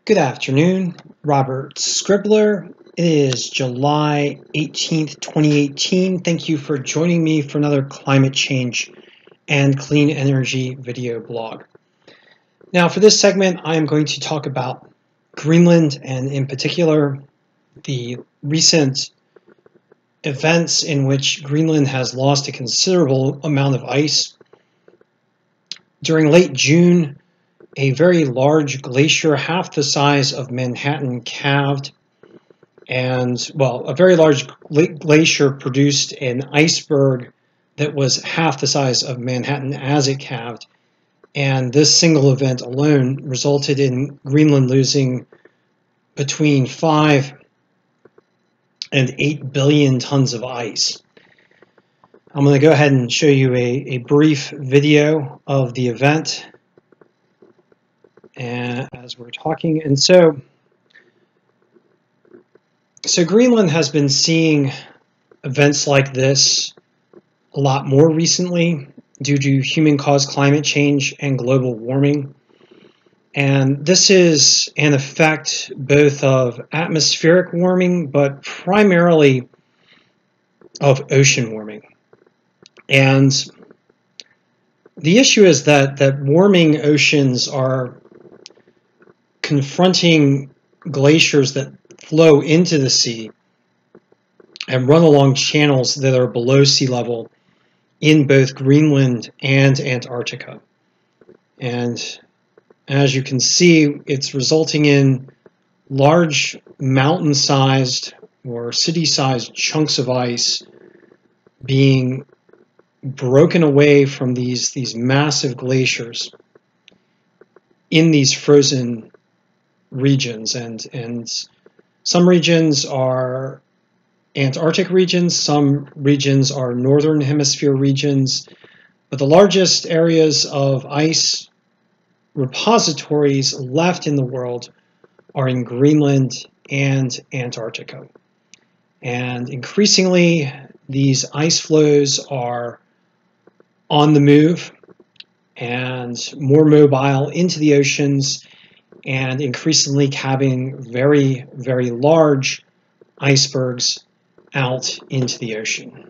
Good afternoon, Robert Scribbler. It is July 18th, 2018. Thank you for joining me for another climate change and clean energy video blog. Now, for this segment, I am going to talk about Greenland and in particular the recent events in which Greenland has lost a considerable amount of ice. During late June, a very large glacier, half the size of Manhattan, calved, and, well, a very large glacier produced an iceberg that was half the size of Manhattan as it calved, and this single event alone resulted in Greenland losing between 5 and 8 billion tons of ice. I'm going to go ahead and show you a brief video of the event and as we're talking. And so Greenland has been seeing events like this a lot more recently due to human-caused climate change and global warming. And this is an effect both of atmospheric warming, but primarily of ocean warming. And the issue is that warming oceans are confronting glaciers that flow into the sea and run along channels that are below sea level in both Greenland and Antarctica. And as you can see, it's resulting in large mountain-sized or city-sized chunks of ice being broken away from these massive glaciers in these frozen regions, and some regions are Antarctic regions, some regions are northern hemisphere regions, but the largest areas of ice repositories left in the world are in Greenland and Antarctica. And increasingly, these ice flows are on the move and more mobile into the oceans, and increasingly calving very, very large icebergs out into the ocean.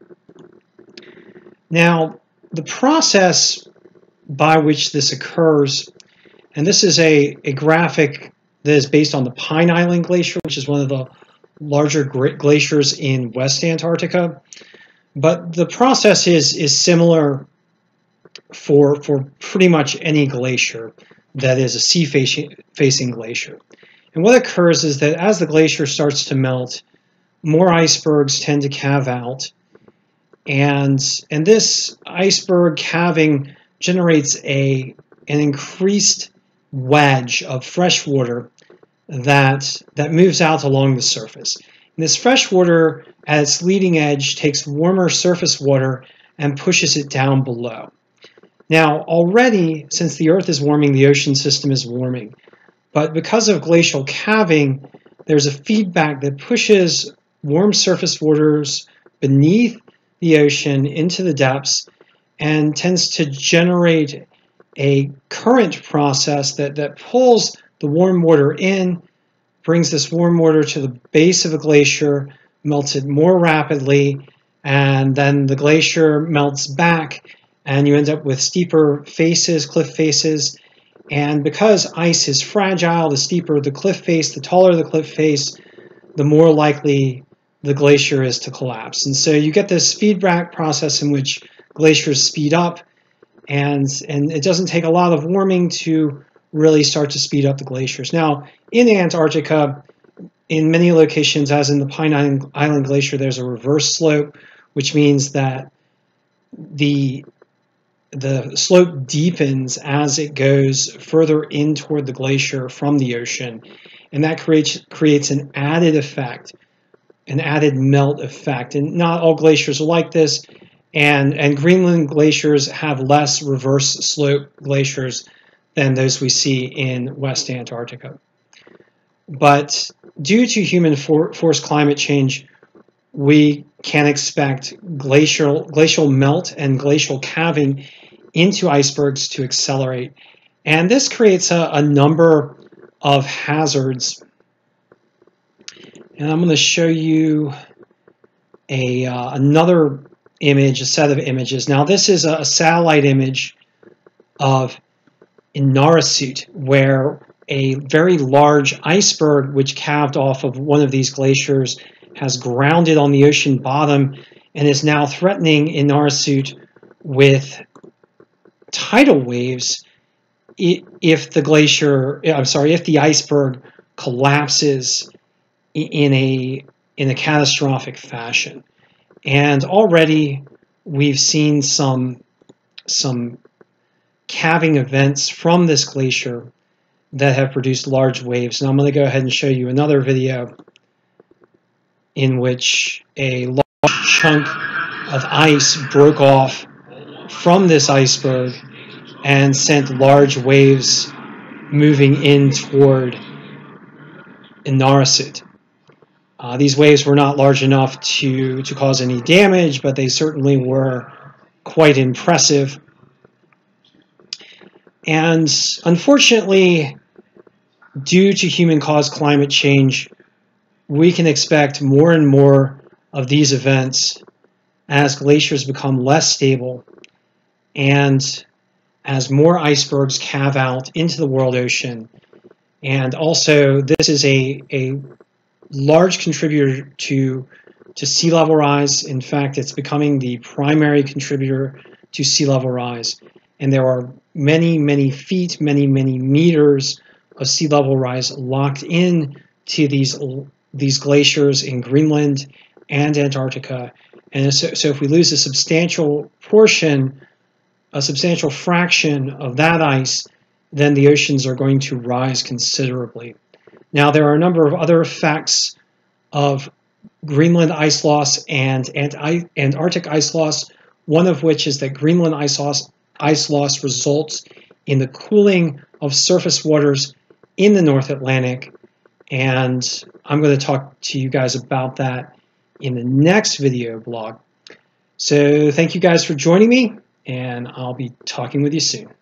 Now, the process by which this occurs, and this is a graphic that is based on the Pine Island Glacier, which is one of the larger glaciers in West Antarctica, but the process is similar for pretty much any glacier that is a sea-facing glacier. And what occurs is that as the glacier starts to melt, more icebergs tend to calve out, and this iceberg calving generates an increased wedge of fresh water that moves out along the surface. And this fresh water at its leading edge takes warmer surface water and pushes it down below. Now, already, since the Earth is warming, the ocean system is warming. But because of glacial calving, there's a feedback that pushes warm surface waters beneath the ocean into the depths and tends to generate a current process that pulls the warm water in, brings this warm water to the base of a glacier, melts it more rapidly, and then the glacier melts back, and you end up with steeper faces, cliff faces. And because ice is fragile, the steeper the cliff face, the taller the cliff face, the more likely the glacier is to collapse. And so you get this feedback process in which glaciers speed up, and it doesn't take a lot of warming to really start to speed up the glaciers. Now, in Antarctica, in many locations, as in the Pine Island Glacier, there's a reverse slope, which means that the slope deepens as it goes further in toward the glacier from the ocean, and that creates an added effect, an added melt effect. And not all glaciers are like this, and Greenland glaciers have less reverse slope glaciers than those we see in West Antarctica. But due to human forced climate change, we can expect glacial melt and glacial calving into icebergs to accelerate. And this creates a number of hazards. And I'm going to show you another image, a set of images. Now this is a satellite image of Inaarsuit, where a very large iceberg which calved off of one of these glaciers has grounded on the ocean bottom and is now threatening Inaarsuit with tidal waves if the iceberg collapses in a catastrophic fashion. And already we've seen some calving events from this glacier that have produced large waves. And I'm going to go ahead and show you another video in which a large chunk of ice broke off from this iceberg and sent large waves moving in toward Inaarsuit. These waves were not large enough to cause any damage, but they certainly were quite impressive. And unfortunately, due to human-caused climate change, we can expect more and more of these events as glaciers become less stable and as more icebergs calve out into the world ocean. And also, this is a large contributor to sea level rise. In fact, it's becoming the primary contributor to sea level rise. And there are many, many feet, many, many meters of sea level rise locked in to these glaciers in Greenland and Antarctica. And so if we lose a substantial portion, a substantial fraction of that ice, then the oceans are going to rise considerably. Now, there are a number of other effects of Greenland ice loss and Antarctic ice loss, one of which is that Greenland ice loss results in the cooling of surface waters in the North Atlantic. And I'm going to talk to you guys about that in the next video blog. So thank you guys for joining me, and I'll be talking with you soon.